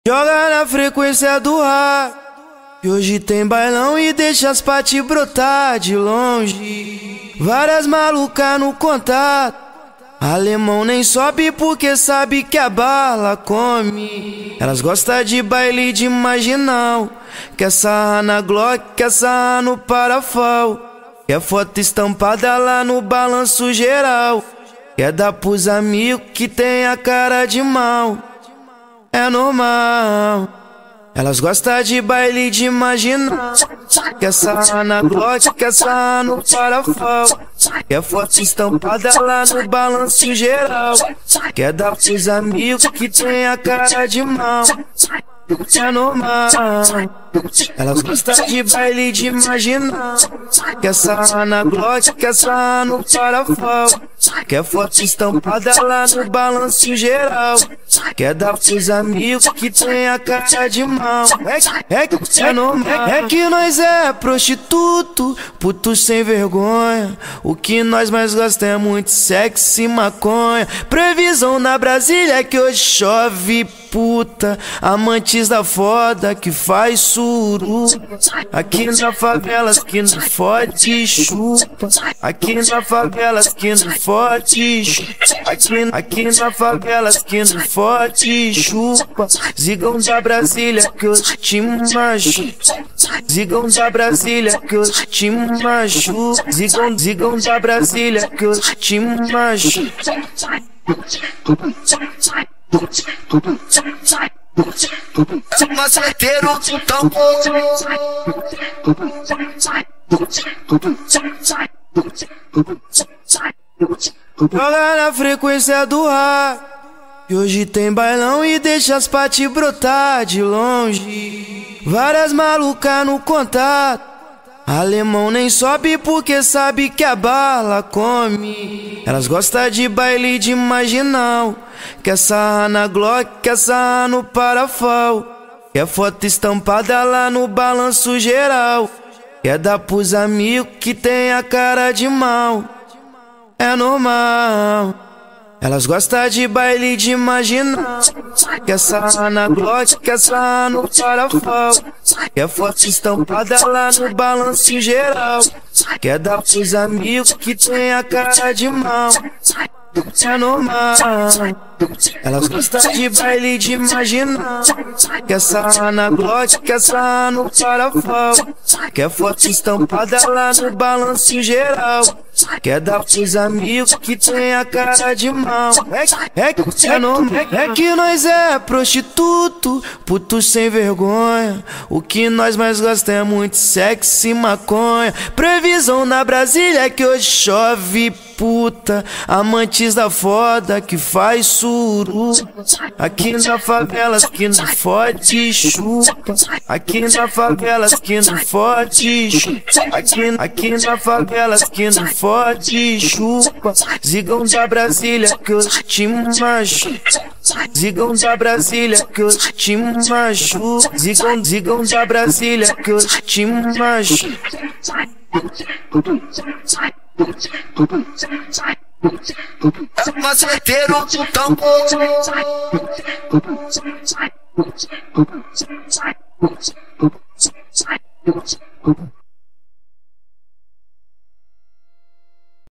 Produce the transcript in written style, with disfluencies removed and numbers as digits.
Joga na frequência do ar, que hoje tem bailão e deixa as paty brotar de longe. Várias malucas no contato, alemão nem sobe porque sabe que a bala come. Elas gostam de baile de marginal, quer sarrar na Glock, quer sarrar no Parafal, quer foto estampada lá no balanço geral, quer dar pros amigos que tem a cara de mal. É normal. Elas gostam de baile de marginal, quer sarrar na Glock, quer sarrar no Parafal, quer foto estampada lá no balanço geral, quer dar pros amigos que tem a cara de mal. É normal. Elas gostam de baile de marginal, quer sarrar na Glock, quer sarrar no Parafal, quer foto estampada lá no balanço geral, quer dar pros amigos que tem a cara de mal. É normal. É que nós é prostituto, putos sem vergonha. O que nós mais gostamos é muito sexo e maconha. Previsão na Brasília é que hoje chove puta, amantes da foda que faz suru. Aqui na favela que não fode chupa, aqui na favela que não fode chupa, aqui na favela que não fode chupa. Zigão da Brasília que eu te machuco, zigão da Brasília que eu te machuco, zigão da Brasília que eu te machuco. Maceteiro tão bom. Joga na frequência do ar, que hoje tem bailão e deixa as paty brotar de longe. Várias malucas no contato, alemão nem sobe porque sabe que a bala come. Elas gostam de baile de marginal, quer sarrar na Glock, quer sarrar no Parafal, quer foto estampada lá no balanço geral, quer dar pros amigos que tem a cara de mal. É normal. Elas gostam de baile de marginal, quer sarrar na Glock, quer sarrar no Parafal, quer foto estampada lá no balanço geral, quer dar pros amigos que tem a cara de mal. É normal. Elas gostam de baile de marginal, quer sarrar na Glock, quer sarrar no Parafal, quer foto estampada lá no balanço geral, quer dar pros amigos que tem a cara de mal. É normal. É que nós é prostituto, putos sem vergonha. O que nós mais gostamos é muito sexo e maconha. Previsão na Brasília é que hoje chove puta, amantes da foda que faz suru. Aqui na favela que não fode chupa, aqui na favela que não fode chupa, aqui na favela que não fode chupa. Zigão da Brasília que eu te machuco, zigão da Brasília que eu te machuco, zigão da Brasília que eu te machuco. Maceteiro tão bom.